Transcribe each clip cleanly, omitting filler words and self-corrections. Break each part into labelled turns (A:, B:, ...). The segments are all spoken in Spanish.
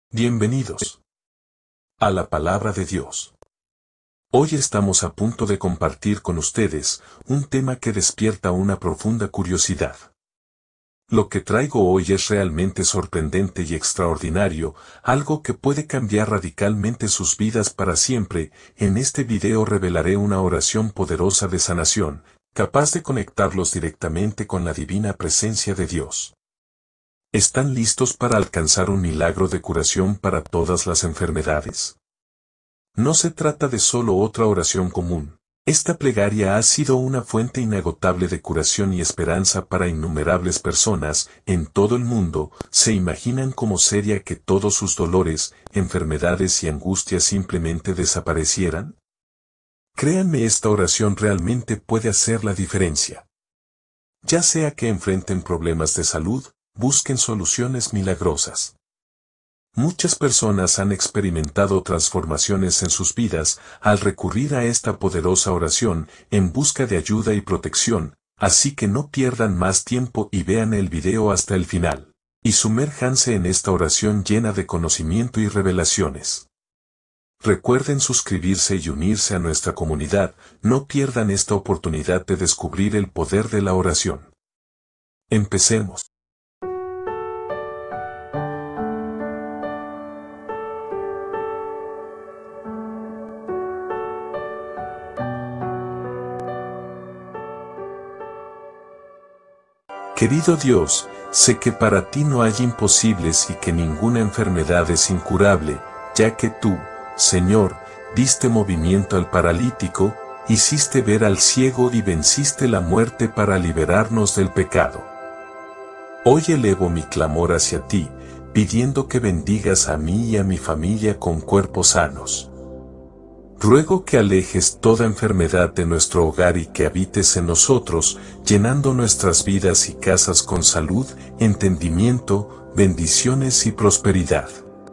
A: Bienvenidos a la Palabra de Dios. Hoy estamos a punto de compartir con ustedes un tema que despierta una profunda curiosidad. Lo que traigo hoy es realmente sorprendente y extraordinario, algo que puede cambiar radicalmente sus vidas para siempre. En este video revelaré una oración poderosa de sanación, capaz de conectarlos directamente con la divina presencia de Dios. ¿Están listos para alcanzar un milagro de curación para todas las enfermedades? No se trata de solo otra oración común. Esta plegaria ha sido una fuente inagotable de curación y esperanza para innumerables personas en todo el mundo. ¿Se imaginan cómo sería que todos sus dolores, enfermedades y angustias simplemente desaparecieran? Créanme, esta oración realmente puede hacer la diferencia. Ya sea que enfrenten problemas de salud, busquen soluciones milagrosas. Muchas personas han experimentado transformaciones en sus vidas al recurrir a esta poderosa oración en busca de ayuda y protección, así que no pierdan más tiempo y vean el video hasta el final, y sumérjanse en esta oración llena de conocimiento y revelaciones. Recuerden suscribirse y unirse a nuestra comunidad, no pierdan esta oportunidad de descubrir el poder de la oración. Empecemos. Querido Dios, sé que para ti no hay imposibles y que ninguna enfermedad es incurable, ya que tú, Señor, diste movimiento al paralítico, hiciste ver al ciego y venciste la muerte para liberarnos del pecado. Hoy elevo mi clamor hacia ti, pidiendo que bendigas a mí y a mi familia con cuerpos sanos. Ruego que alejes toda enfermedad de nuestro hogar y que habites en nosotros, llenando nuestras vidas y casas con salud, entendimiento, bendiciones y prosperidad.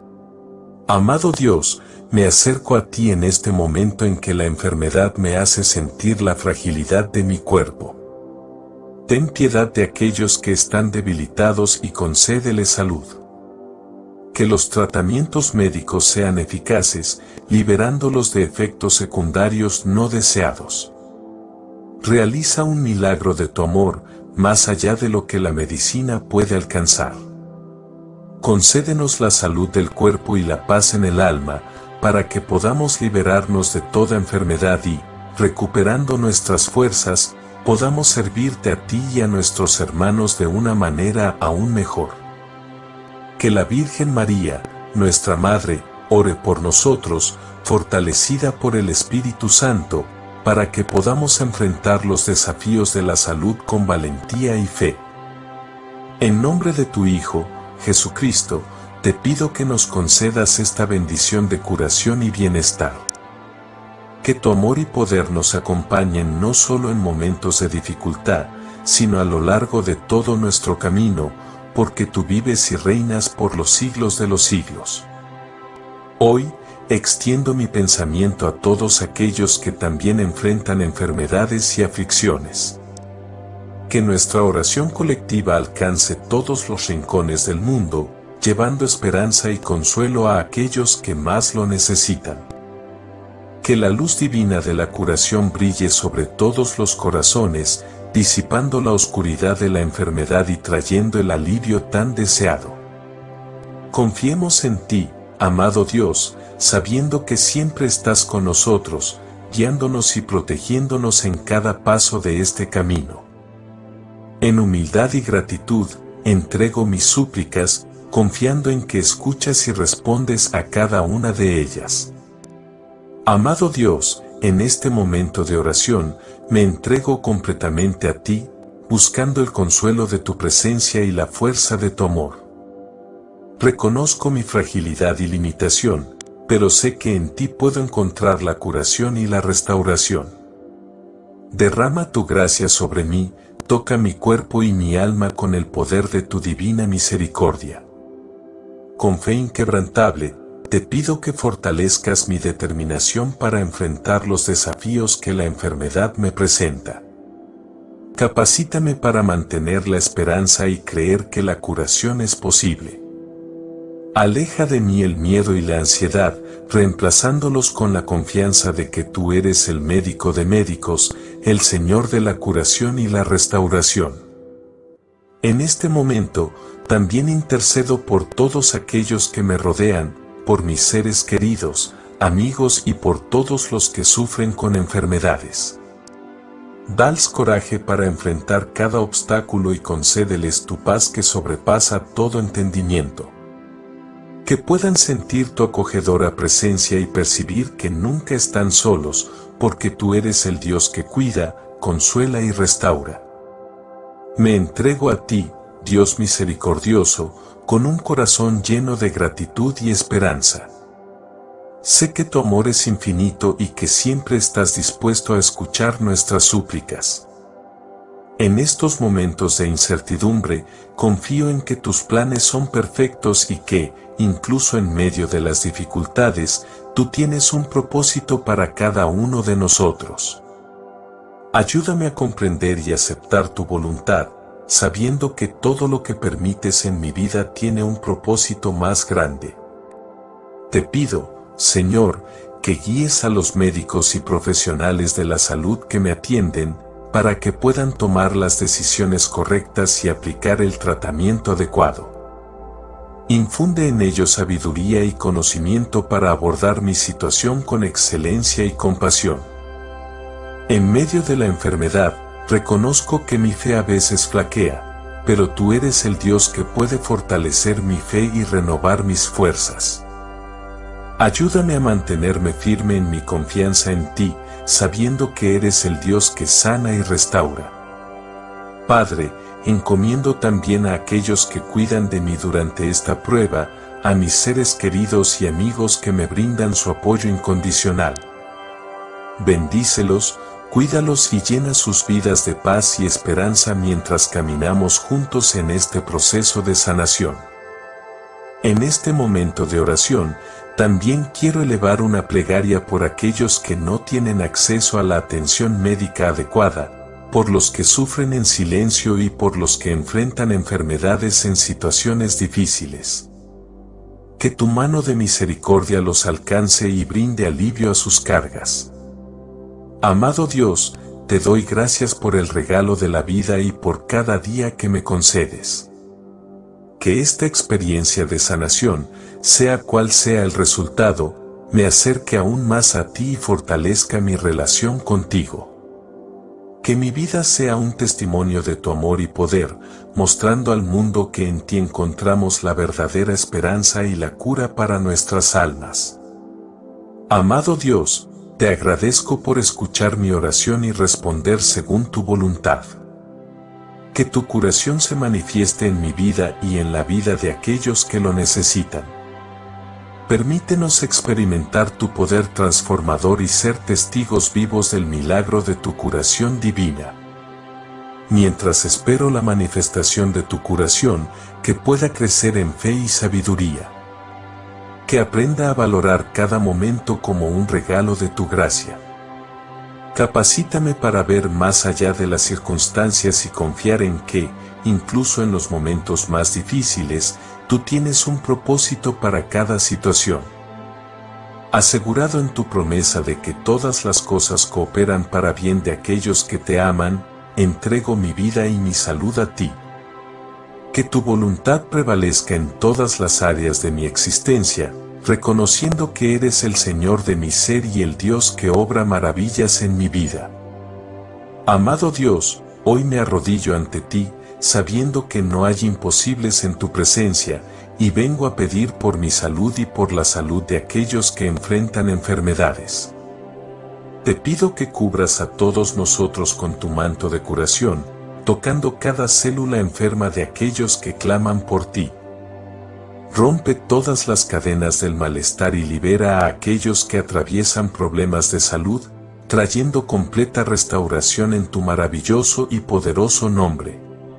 A: Amado Dios, me acerco a ti en este momento en que la enfermedad me hace sentir la fragilidad de mi cuerpo. Ten piedad de aquellos que están debilitados y concédeles salud. Que los tratamientos médicos sean eficaces, liberándolos de efectos secundarios no deseados. Realiza un milagro de tu amor, más allá de lo que la medicina puede alcanzar. Concédenos la salud del cuerpo y la paz en el alma, para que podamos liberarnos de toda enfermedad y, recuperando nuestras fuerzas, podamos servirte a ti y a nuestros hermanos de una manera aún mejor. Que la Virgen María, nuestra Madre, ore por nosotros, fortalecida por el Espíritu Santo, para que podamos enfrentar los desafíos de la salud con valentía y fe. En nombre de tu Hijo, Jesucristo, te pido que nos concedas esta bendición de curación y bienestar. Que tu amor y poder nos acompañen no solo en momentos de dificultad, sino a lo largo de todo nuestro camino, porque tú vives y reinas por los siglos de los siglos. Hoy, extiendo mi pensamiento a todos aquellos que también enfrentan enfermedades y aflicciones. Que nuestra oración colectiva alcance todos los rincones del mundo, llevando esperanza y consuelo a aquellos que más lo necesitan. Que la luz divina de la curación brille sobre todos los corazones, disipando la oscuridad de la enfermedad y trayendo el alivio tan deseado. Confiemos en ti, amado Dios, sabiendo que siempre estás con nosotros, guiándonos y protegiéndonos en cada paso de este camino. En humildad y gratitud, entrego mis súplicas, confiando en que escuchas y respondes a cada una de ellas. Amado Dios, en este momento de oración, me entrego completamente a ti, buscando el consuelo de tu presencia y la fuerza de tu amor. Reconozco mi fragilidad y limitación, pero sé que en ti puedo encontrar la curación y la restauración. Derrama tu gracia sobre mí, toca mi cuerpo y mi alma con el poder de tu divina misericordia. Con fe inquebrantable, te pido que fortalezcas mi determinación para enfrentar los desafíos que la enfermedad me presenta. Capacítame para mantener la esperanza y creer que la curación es posible. Aleja de mí el miedo y la ansiedad, reemplazándolos con la confianza de que tú eres el médico de médicos, el Señor de la curación y la restauración. En este momento, también intercedo por todos aquellos que me rodean, por mis seres queridos, amigos y por todos los que sufren con enfermedades. Dales coraje para enfrentar cada obstáculo y concédeles tu paz que sobrepasa todo entendimiento. Que puedan sentir tu acogedora presencia y percibir que nunca están solos, porque tú eres el Dios que cuida, consuela y restaura. Me entrego a ti, Dios misericordioso, con un corazón lleno de gratitud y esperanza. Sé que tu amor es infinito y que siempre estás dispuesto a escuchar nuestras súplicas. En estos momentos de incertidumbre, confío en que tus planes son perfectos y que, incluso en medio de las dificultades, tú tienes un propósito para cada uno de nosotros. Ayúdame a comprender y aceptar tu voluntad, sabiendo que todo lo que permites en mi vida tiene un propósito más grande. Te pido, Señor, que guíes a los médicos y profesionales de la salud que me atienden, para que puedan tomar las decisiones correctas y aplicar el tratamiento adecuado. Infunde en ellos sabiduría y conocimiento para abordar mi situación con excelencia y compasión. En medio de la enfermedad, reconozco que mi fe a veces flaquea, pero tú eres el Dios que puede fortalecer mi fe y renovar mis fuerzas. Ayúdame a mantenerme firme en mi confianza en ti, sabiendo que eres el Dios que sana y restaura. Padre, encomiendo también a aquellos que cuidan de mí durante esta prueba, a mis seres queridos y amigos que me brindan su apoyo incondicional. Bendícelos, cuídalos y llena sus vidas de paz y esperanza mientras caminamos juntos en este proceso de sanación. En este momento de oración, también quiero elevar una plegaria por aquellos que no tienen acceso a la atención médica adecuada, por los que sufren en silencio y por los que enfrentan enfermedades en situaciones difíciles. Que tu mano de misericordia los alcance y brinde alivio a sus cargas. Amado Dios, te doy gracias por el regalo de la vida y por cada día que me concedes. Que esta experiencia de sanación, sea cual sea el resultado, me acerque aún más a ti y fortalezca mi relación contigo. Que mi vida sea un testimonio de tu amor y poder, mostrando al mundo que en ti encontramos la verdadera esperanza y la cura para nuestras almas. Amado Dios, te agradezco por escuchar mi oración y responder según tu voluntad. Que tu curación se manifieste en mi vida y en la vida de aquellos que lo necesitan. Permítenos experimentar tu poder transformador y ser testigos vivos del milagro de tu curación divina. Mientras espero la manifestación de tu curación, que pueda crecer en fe y sabiduría. Que aprenda a valorar cada momento como un regalo de tu gracia. Capacítame para ver más allá de las circunstancias y confiar en que, incluso en los momentos más difíciles, tú tienes un propósito para cada situación. Asegurado en tu promesa de que todas las cosas cooperan para bien de aquellos que te aman, entrego mi vida y mi salud a ti. Que tu voluntad prevalezca en todas las áreas de mi existencia, reconociendo que eres el Señor de mi ser y el Dios que obra maravillas en mi vida. Amado Dios, hoy me arrodillo ante ti, sabiendo que no hay imposibles en tu presencia, y vengo a pedir por mi salud y por la salud de aquellos que enfrentan enfermedades. Te pido que cubras a todos nosotros con tu manto de curación, tocando cada célula enferma de aquellos que claman por ti. Rompe todas las cadenas del malestar y libera a aquellos que atraviesan problemas de salud, trayendo completa restauración en tu maravilloso y poderoso nombre.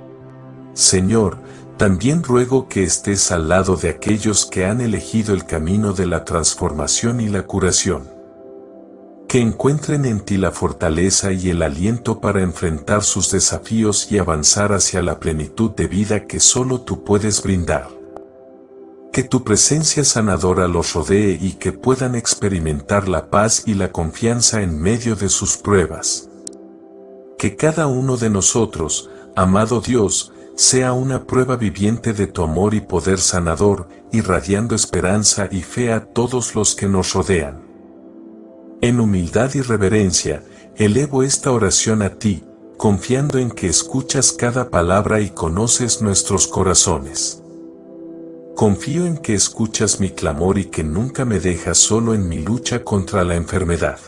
A: Señor, también ruego que estés al lado de aquellos que han elegido el camino de la transformación y la curación. Que encuentren en ti la fortaleza y el aliento para enfrentar sus desafíos y avanzar hacia la plenitud de vida que solo tú puedes brindar. Que tu presencia sanadora los rodee y que puedan experimentar la paz y la confianza en medio de sus pruebas. Que cada uno de nosotros, amado Dios, sea una prueba viviente de tu amor y poder sanador, irradiando esperanza y fe a todos los que nos rodean. En humildad y reverencia, elevo esta oración a ti, confiando en que escuchas cada palabra y conoces nuestros corazones. Confío en que escuchas mi clamor y que nunca me dejas solo en mi lucha contra la enfermedad.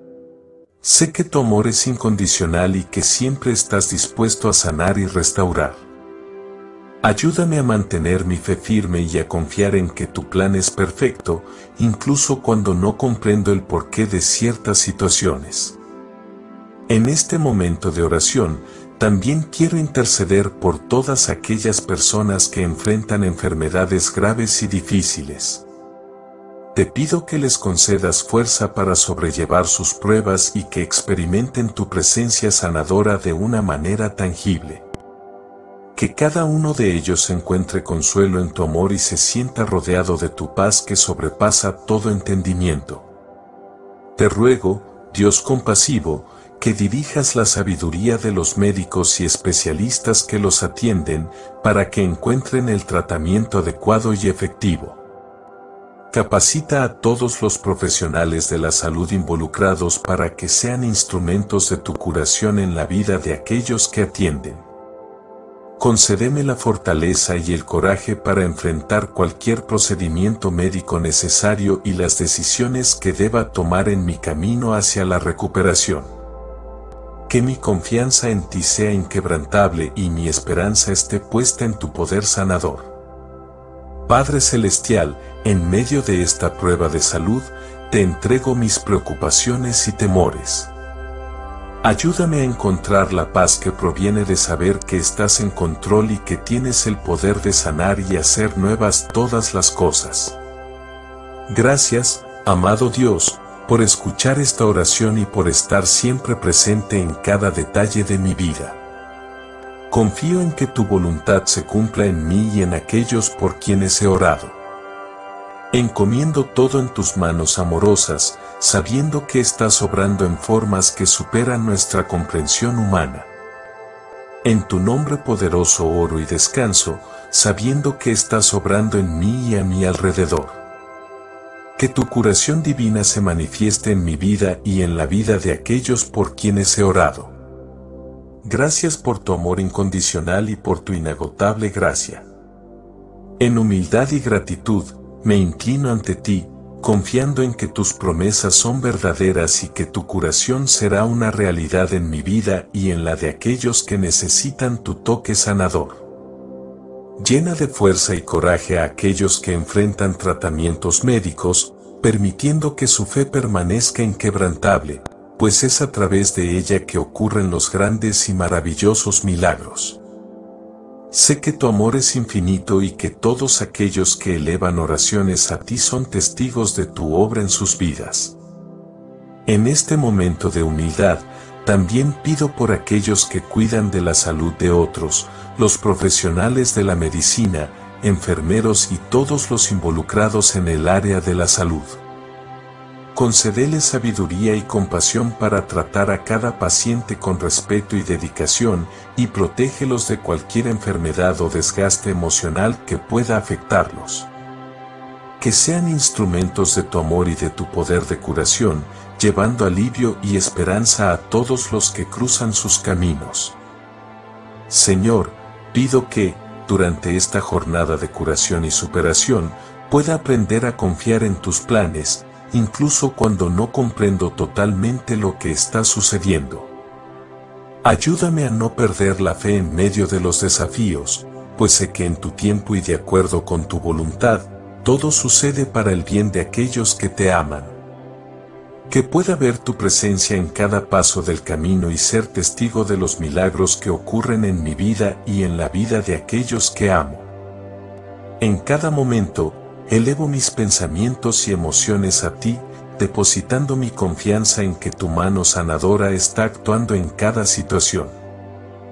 A: Sé que tu amor es incondicional y que siempre estás dispuesto a sanar y restaurar. Ayúdame a mantener mi fe firme y a confiar en que tu plan es perfecto, incluso cuando no comprendo el porqué de ciertas situaciones. En este momento de oración, también quiero interceder por todas aquellas personas que enfrentan enfermedades graves y difíciles. Te pido que les concedas fuerza para sobrellevar sus pruebas y que experimenten tu presencia sanadora de una manera tangible. Que cada uno de ellos encuentre consuelo en tu amor y se sienta rodeado de tu paz que sobrepasa todo entendimiento. Te ruego, Dios compasivo, que dirijas la sabiduría de los médicos y especialistas que los atienden para que encuentren el tratamiento adecuado y efectivo. Capacita a todos los profesionales de la salud involucrados para que sean instrumentos de tu curación en la vida de aquellos que atienden. Concédeme la fortaleza y el coraje para enfrentar cualquier procedimiento médico necesario y las decisiones que deba tomar en mi camino hacia la recuperación. Que mi confianza en ti sea inquebrantable y mi esperanza esté puesta en tu poder sanador. Padre Celestial, en medio de esta prueba de salud, te entrego mis preocupaciones y temores. Ayúdame a encontrar la paz que proviene de saber que estás en control y que tienes el poder de sanar y hacer nuevas todas las cosas. Gracias, amado Dios, por escuchar esta oración y por estar siempre presente en cada detalle de mi vida. Confío en que tu voluntad se cumpla en mí y en aquellos por quienes he orado. Encomiendo todo en tus manos amorosas, sabiendo que estás obrando en formas que superan nuestra comprensión humana. En tu nombre poderoso oro y descanso, sabiendo que estás obrando en mí y a mi alrededor. Que tu curación divina se manifieste en mi vida y en la vida de aquellos por quienes he orado. Gracias por tu amor incondicional y por tu inagotable gracia. En humildad y gratitud, me inclino ante ti, confiando en que tus promesas son verdaderas y que tu curación será una realidad en mi vida y en la de aquellos que necesitan tu toque sanador. Llena de fuerza y coraje a aquellos que enfrentan tratamientos médicos, permitiendo que su fe permanezca inquebrantable, pues es a través de ella que ocurren los grandes y maravillosos milagros. Sé que tu amor es infinito y que todos aquellos que elevan oraciones a ti son testigos de tu obra en sus vidas. En este momento de humildad, también pido por aquellos que cuidan de la salud de otros, los profesionales de la medicina, enfermeros y todos los involucrados en el área de la salud. Concédeles sabiduría y compasión para tratar a cada paciente con respeto y dedicación, y protégelos de cualquier enfermedad o desgaste emocional que pueda afectarlos. Que sean instrumentos de tu amor y de tu poder de curación, llevando alivio y esperanza a todos los que cruzan sus caminos. Señor, pido que, durante esta jornada de curación y superación, pueda aprender a confiar en tus planes, incluso cuando no comprendo totalmente lo que está sucediendo. Ayúdame a no perder la fe en medio de los desafíos, pues sé que en tu tiempo y de acuerdo con tu voluntad, todo sucede para el bien de aquellos que te aman. Que pueda ver tu presencia en cada paso del camino y ser testigo de los milagros que ocurren en mi vida y en la vida de aquellos que amo. En cada momento, elevo mis pensamientos y emociones a ti, depositando mi confianza en que tu mano sanadora está actuando en cada situación.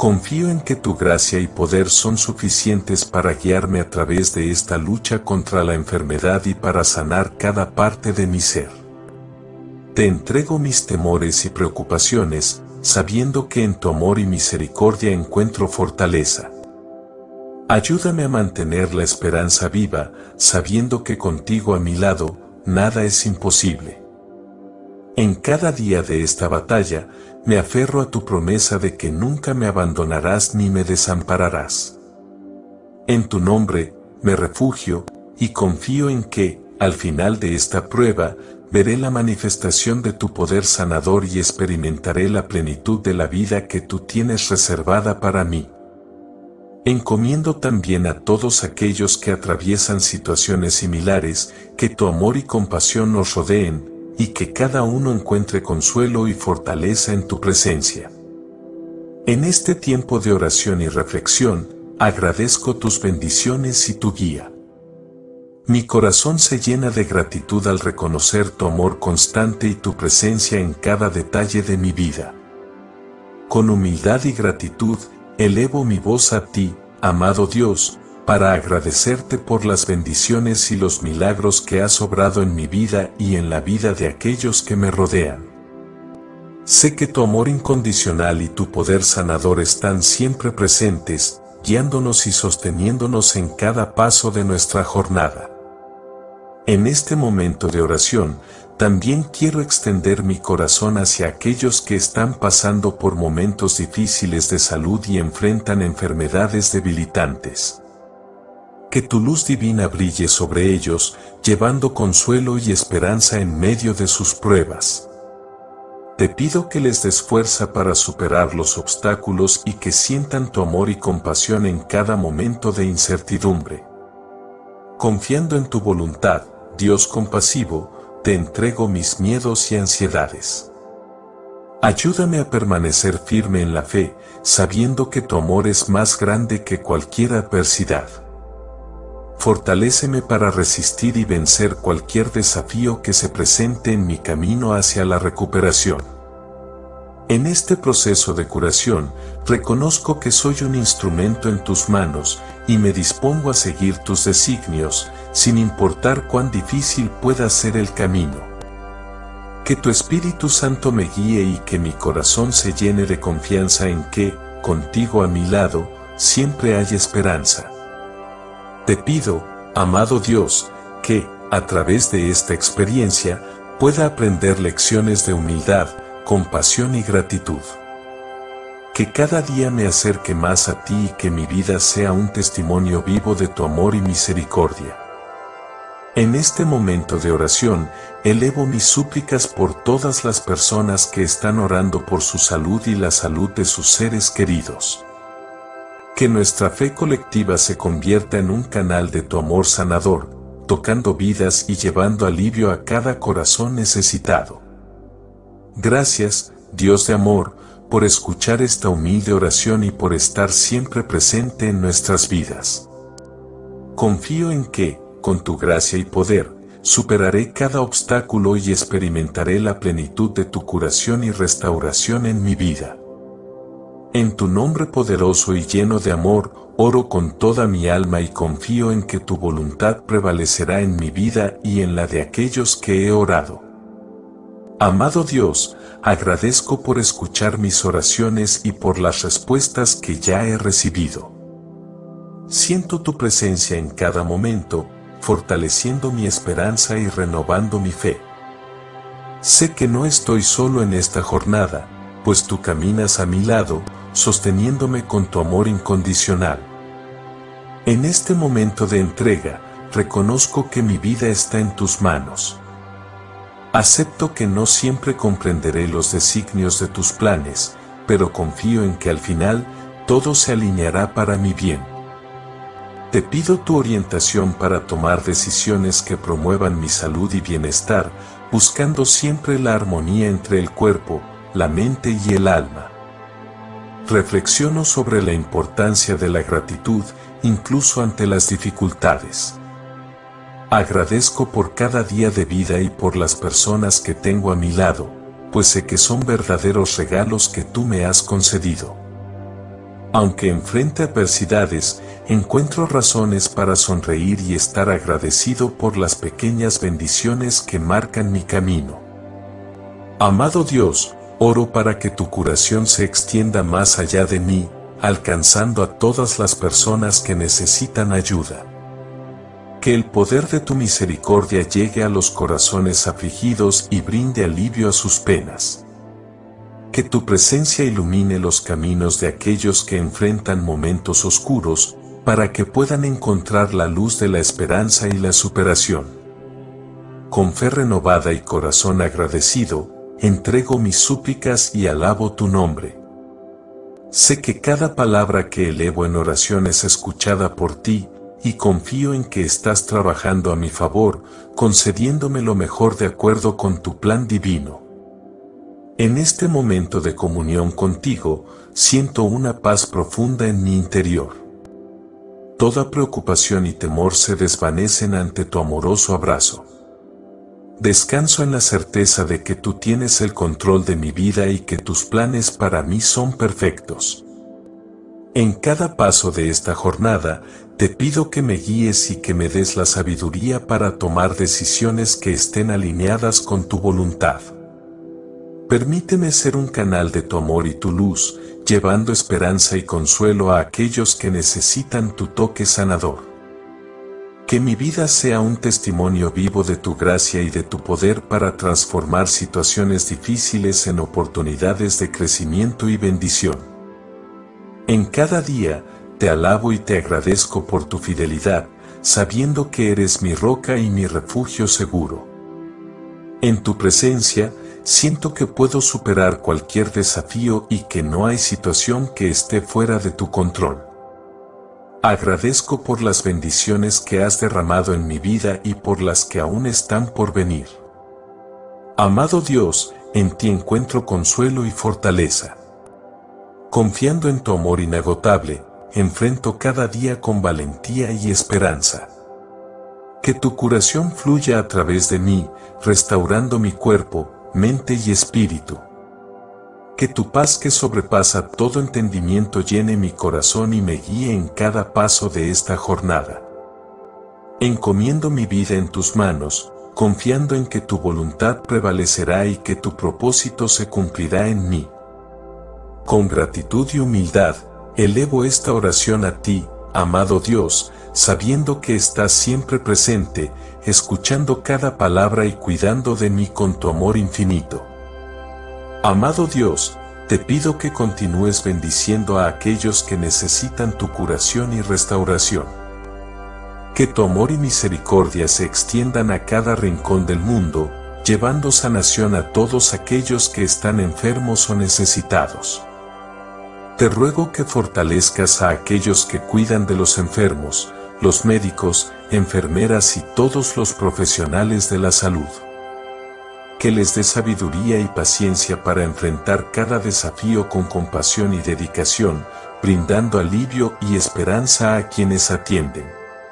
A: Confío en que tu gracia y poder son suficientes para guiarme a través de esta lucha contra la enfermedad y para sanar cada parte de mi ser. Te entrego mis temores y preocupaciones, sabiendo que en tu amor y misericordia encuentro fortaleza. Ayúdame a mantener la esperanza viva, sabiendo que contigo a mi lado, nada es imposible. En cada día de esta batalla, me aferro a tu promesa de que nunca me abandonarás ni me desampararás. En tu nombre, me refugio, y confío en que, al final de esta prueba, veré la manifestación de tu poder sanador y experimentaré la plenitud de la vida que tú tienes reservada para mí. Encomiendo también a todos aquellos que atraviesan situaciones similares, que tu amor y compasión nos rodeen, y que cada uno encuentre consuelo y fortaleza en tu presencia. En este tiempo de oración y reflexión, agradezco tus bendiciones y tu guía. Mi corazón se llena de gratitud al reconocer tu amor constante y tu presencia en cada detalle de mi vida. Con humildad y gratitud, elevo mi voz a ti, amado Dios, para agradecerte por las bendiciones y los milagros que has obrado en mi vida y en la vida de aquellos que me rodean. Sé que tu amor incondicional y tu poder sanador están siempre presentes, guiándonos y sosteniéndonos en cada paso de nuestra jornada. En este momento de oración, también quiero extender mi corazón hacia aquellos que están pasando por momentos difíciles de salud y enfrentan enfermedades debilitantes. Que tu luz divina brille sobre ellos, llevando consuelo y esperanza en medio de sus pruebas. Te pido que les des fuerza para superar los obstáculos y que sientan tu amor y compasión en cada momento de incertidumbre. Confiando en tu voluntad, Dios compasivo, te entrego mis miedos y ansiedades. Ayúdame a permanecer firme en la fe, sabiendo que tu amor es más grande que cualquier adversidad. Fortaléceme para resistir y vencer cualquier desafío que se presente en mi camino hacia la recuperación. En este proceso de curación, reconozco que soy un instrumento en tus manos y me dispongo a seguir tus designios, sin importar cuán difícil pueda ser el camino. Que tu Espíritu Santo me guíe y que mi corazón se llene de confianza en que, contigo a mi lado, siempre hay esperanza. Te pido, amado Dios, que, a través de esta experiencia, pueda aprender lecciones de humildad, compasión y gratitud. Que cada día me acerque más a ti y que mi vida sea un testimonio vivo de tu amor y misericordia. En este momento de oración, elevo mis súplicas por todas las personas que están orando por su salud y la salud de sus seres queridos. Que nuestra fe colectiva se convierta en un canal de tu amor sanador, tocando vidas y llevando alivio a cada corazón necesitado. Gracias, Dios de amor, por escuchar esta humilde oración y por estar siempre presente en nuestras vidas. Confío en que, con tu gracia y poder, superaré cada obstáculo y experimentaré la plenitud de tu curación y restauración en mi vida. En tu nombre poderoso y lleno de amor, oro con toda mi alma y confío en que tu voluntad prevalecerá en mi vida y en la de aquellos que he orado. Amado Dios, agradezco por escuchar mis oraciones y por las respuestas que ya he recibido. Siento tu presencia en cada momento, fortaleciendo mi esperanza y renovando mi fe. Sé que no estoy solo en esta jornada, pues tú caminas a mi lado, sosteniéndome con tu amor incondicional. En este momento de entrega, reconozco que mi vida está en tus manos. Acepto que no siempre comprenderé los designios de tus planes, pero confío en que al final, todo se alineará para mi bien. Te pido tu orientación para tomar decisiones que promuevan mi salud y bienestar, buscando siempre la armonía entre el cuerpo, la mente y el alma. Reflexiono sobre la importancia de la gratitud, incluso ante las dificultades. Agradezco por cada día de vida y por las personas que tengo a mi lado, pues sé que son verdaderos regalos que tú me has concedido. Aunque enfrente adversidades, encuentro razones para sonreír y estar agradecido por las pequeñas bendiciones que marcan mi camino. Amado Dios, oro para que tu curación se extienda más allá de mí, alcanzando a todas las personas que necesitan ayuda. Que el poder de tu misericordia llegue a los corazones afligidos y brinde alivio a sus penas. Que tu presencia ilumine los caminos de aquellos que enfrentan momentos oscuros, para que puedan encontrar la luz de la esperanza y la superación. Con fe renovada y corazón agradecido, entrego mis súplicas y alabo tu nombre. Sé que cada palabra que elevo en oración es escuchada por ti, y confío en que estás trabajando a mi favor, concediéndome lo mejor de acuerdo con tu plan divino. En este momento de comunión contigo, siento una paz profunda en mi interior. Toda preocupación y temor se desvanecen ante tu amoroso abrazo. Descanso en la certeza de que tú tienes el control de mi vida y que tus planes para mí son perfectos. En cada paso de esta jornada, te pido que me guíes y que me des la sabiduría para tomar decisiones que estén alineadas con tu voluntad. Permíteme ser un canal de tu amor y tu luz, llevando esperanza y consuelo a aquellos que necesitan tu toque sanador. Que mi vida sea un testimonio vivo de tu gracia y de tu poder para transformar situaciones difíciles en oportunidades de crecimiento y bendición. En cada día, te alabo y te agradezco por tu fidelidad, sabiendo que eres mi roca y mi refugio seguro. En tu presencia, siento que puedo superar cualquier desafío y que no hay situación que esté fuera de tu control. Agradezco por las bendiciones que has derramado en mi vida y por las que aún están por venir. Amado Dios, en ti encuentro consuelo y fortaleza. Confiando en tu amor inagotable, enfrento cada día con valentía y esperanza. Que tu curación fluya a través de mí, restaurando mi cuerpo, mente y espíritu. Que tu paz que sobrepasa todo entendimiento llene mi corazón y me guíe en cada paso de esta jornada. Encomiendo mi vida en tus manos, confiando en que tu voluntad prevalecerá y que tu propósito se cumplirá en mí. Con gratitud y humildad, elevo esta oración a ti, amado Dios, sabiendo que estás siempre presente, escuchando cada palabra y cuidando de mí con tu amor infinito. Amado Dios, te pido que continúes bendiciendo a aquellos que necesitan tu curación y restauración. Que tu amor y misericordia se extiendan a cada rincón del mundo, llevando sanación a todos aquellos que están enfermos o necesitados. Te ruego que fortalezcas a aquellos que cuidan de los enfermos, los médicos, enfermeras y todos los profesionales de la salud. Que les dé sabiduría y paciencia para enfrentar cada desafío con compasión y dedicación, brindando alivio y esperanza a quienes atienden.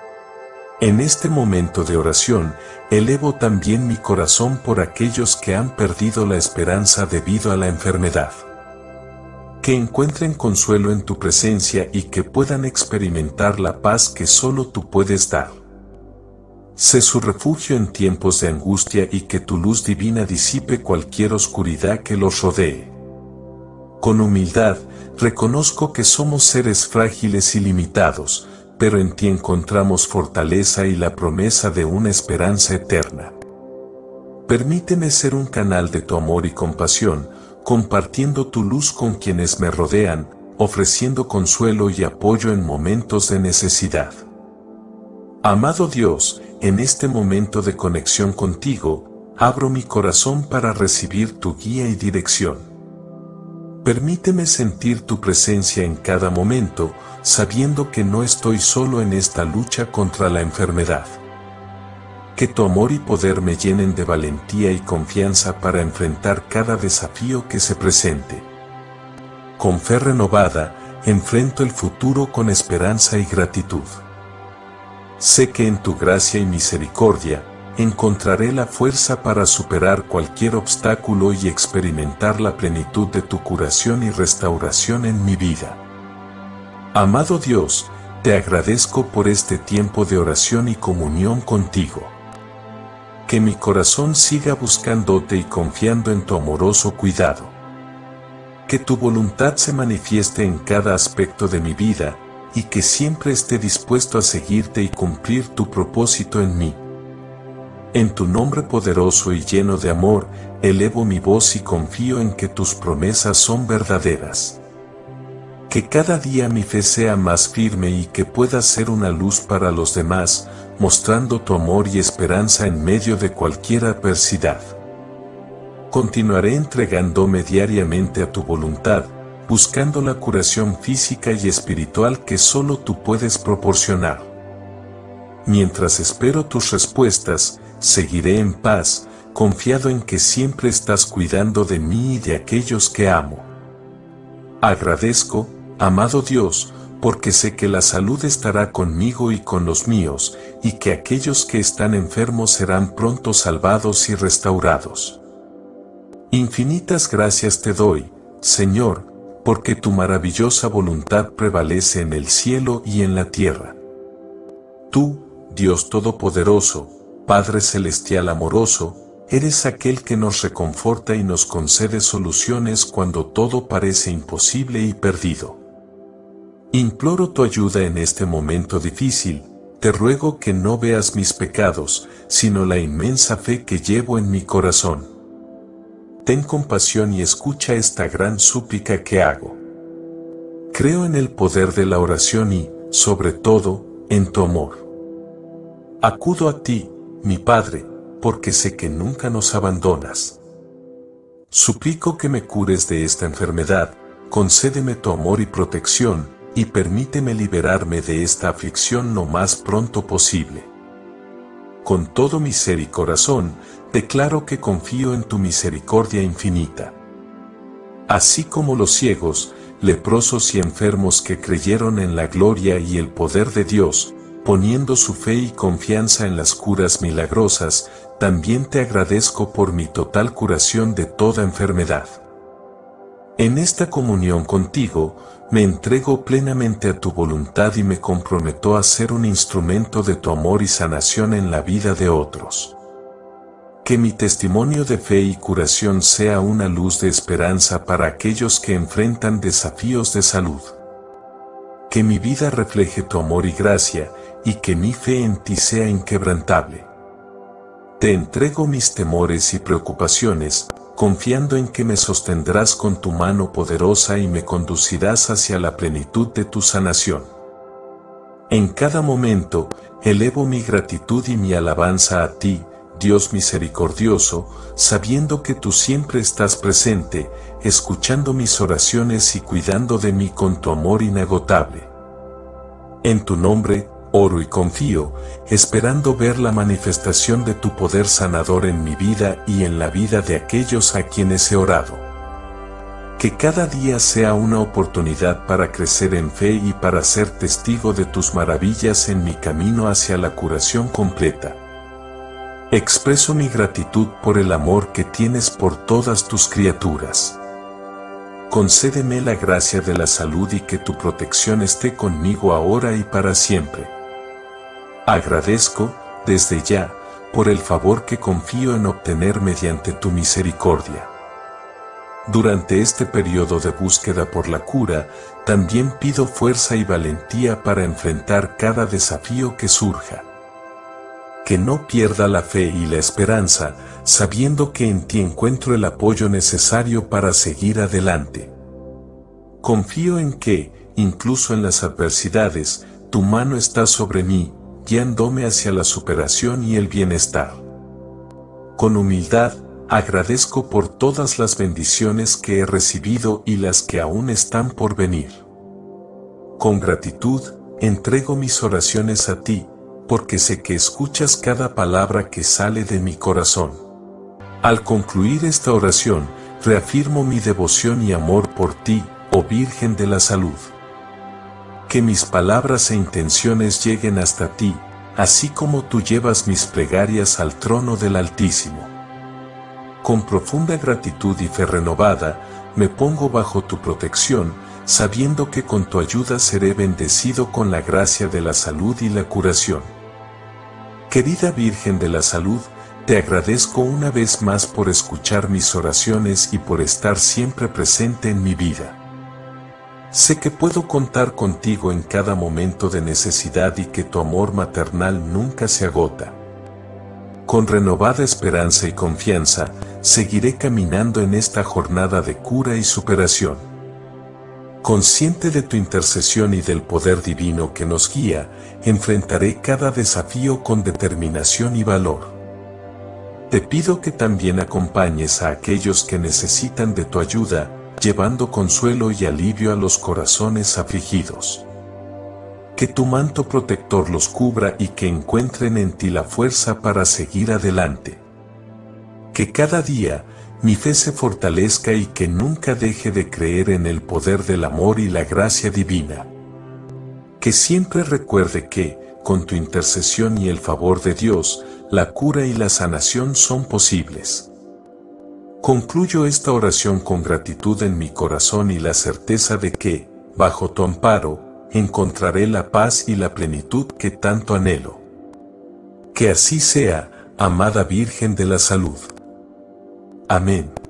A: En este momento de oración, elevo también mi corazón por aquellos que han perdido la esperanza debido a la enfermedad. Que encuentren consuelo en tu presencia y que puedan experimentar la paz que solo tú puedes dar. Sé su refugio en tiempos de angustia y que tu luz divina disipe cualquier oscuridad que los rodee. Con humildad, reconozco que somos seres frágiles y limitados, pero en ti encontramos fortaleza y la promesa de una esperanza eterna. Permíteme ser un canal de tu amor y compasión, compartiendo tu luz con quienes me rodean, ofreciendo consuelo y apoyo en momentos de necesidad. Amado Dios, en este momento de conexión contigo, abro mi corazón para recibir tu guía y dirección. Permíteme sentir tu presencia en cada momento, sabiendo que no estoy solo en esta lucha contra la enfermedad. Que tu amor y poder me llenen de valentía y confianza para enfrentar cada desafío que se presente. Con fe renovada, enfrento el futuro con esperanza y gratitud. Sé que en tu gracia y misericordia, encontraré la fuerza para superar cualquier obstáculo y experimentar la plenitud de tu curación y restauración en mi vida. Amado Dios, te agradezco por este tiempo de oración y comunión contigo. Que mi corazón siga buscándote y confiando en tu amoroso cuidado. Que tu voluntad se manifieste en cada aspecto de mi vida, y que siempre esté dispuesto a seguirte y cumplir tu propósito en mí. En tu nombre poderoso y lleno de amor, elevo mi voz y confío en que tus promesas son verdaderas. Que cada día mi fe sea más firme y que pueda ser una luz para los demás, mostrando tu amor y esperanza en medio de cualquier adversidad. Continuaré entregándome diariamente a tu voluntad, buscando la curación física y espiritual que solo tú puedes proporcionar. Mientras espero tus respuestas, seguiré en paz, confiado en que siempre estás cuidando de mí y de aquellos que amo. Agradezco, amado Dios, porque sé que la salud estará conmigo y con los míos, y que aquellos que están enfermos serán pronto salvados y restaurados. Infinitas gracias te doy, Señor, porque tu maravillosa voluntad prevalece en el cielo y en la tierra. Tú, Dios Todopoderoso, Padre Celestial amoroso, eres aquel que nos reconforta y nos concede soluciones cuando todo parece imposible y perdido. Imploro tu ayuda en este momento difícil, te ruego que no veas mis pecados, sino la inmensa fe que llevo en mi corazón. Ten compasión y escucha esta gran súplica que hago. Creo en el poder de la oración y, sobre todo, en tu amor. Acudo a ti, mi Padre, porque sé que nunca nos abandonas. Suplico que me cures de esta enfermedad, concédeme tu amor y protección, y permíteme liberarme de esta aflicción lo más pronto posible. Con todo mi ser y corazón, declaro que confío en tu misericordia infinita. Así como los ciegos, leprosos y enfermos que creyeron en la gloria y el poder de Dios, poniendo su fe y confianza en las curas milagrosas, también te agradezco por mi total curación de toda enfermedad. En esta comunión contigo, me entrego plenamente a tu voluntad y me comprometo a ser un instrumento de tu amor y sanación en la vida de otros. Que mi testimonio de fe y curación sea una luz de esperanza para aquellos que enfrentan desafíos de salud. Que mi vida refleje tu amor y gracia, y que mi fe en ti sea inquebrantable. Te entrego mis temores y preocupaciones, confiando en que me sostendrás con tu mano poderosa y me conducirás hacia la plenitud de tu sanación. En cada momento, elevo mi gratitud y mi alabanza a ti, Dios misericordioso, sabiendo que tú siempre estás presente, escuchando mis oraciones y cuidando de mí con tu amor inagotable. En tu nombre, oro y confío, esperando ver la manifestación de tu poder sanador en mi vida y en la vida de aquellos a quienes he orado. Que cada día sea una oportunidad para crecer en fe y para ser testigo de tus maravillas en mi camino hacia la curación completa. Expreso mi gratitud por el amor que tienes por todas tus criaturas. Concédeme la gracia de la salud y que tu protección esté conmigo ahora y para siempre. Agradezco, desde ya, por el favor que confío en obtener mediante tu misericordia. Durante este periodo de búsqueda por la cura, también pido fuerza y valentía para enfrentar cada desafío que surja. Que no pierda la fe y la esperanza, sabiendo que en ti encuentro el apoyo necesario para seguir adelante. Confío en que, incluso en las adversidades, tu mano está sobre mí, guiándome hacia la superación y el bienestar. Con humildad, agradezco por todas las bendiciones que he recibido y las que aún están por venir. Con gratitud, entrego mis oraciones a ti, porque sé que escuchas cada palabra que sale de mi corazón. Al concluir esta oración, reafirmo mi devoción y amor por ti, oh Virgen de la Salud. Que mis palabras e intenciones lleguen hasta ti, así como tú llevas mis plegarias al trono del Altísimo. Con profunda gratitud y fe renovada, me pongo bajo tu protección, sabiendo que con tu ayuda seré bendecido con la gracia de la salud y la curación. Querida Virgen de la Salud, te agradezco una vez más por escuchar mis oraciones y por estar siempre presente en mi vida. Sé que puedo contar contigo en cada momento de necesidad y que tu amor maternal nunca se agota. Con renovada esperanza y confianza, seguiré caminando en esta jornada de cura y superación. Consciente de tu intercesión y del poder divino que nos guía, enfrentaré cada desafío con determinación y valor. Te pido que también acompañes a aquellos que necesitan de tu ayuda, llevando consuelo y alivio a los corazones afligidos. Que tu manto protector los cubra y que encuentren en ti la fuerza para seguir adelante. Que cada día mi fe se fortalezca y que nunca deje de creer en el poder del amor y la gracia divina. Que siempre recuerde que, con tu intercesión y el favor de Dios, la cura y la sanación son posibles. Concluyo esta oración con gratitud en mi corazón y la certeza de que, bajo tu amparo, encontraré la paz y la plenitud que tanto anhelo. Que así sea, amada Virgen de la Salud. Amén.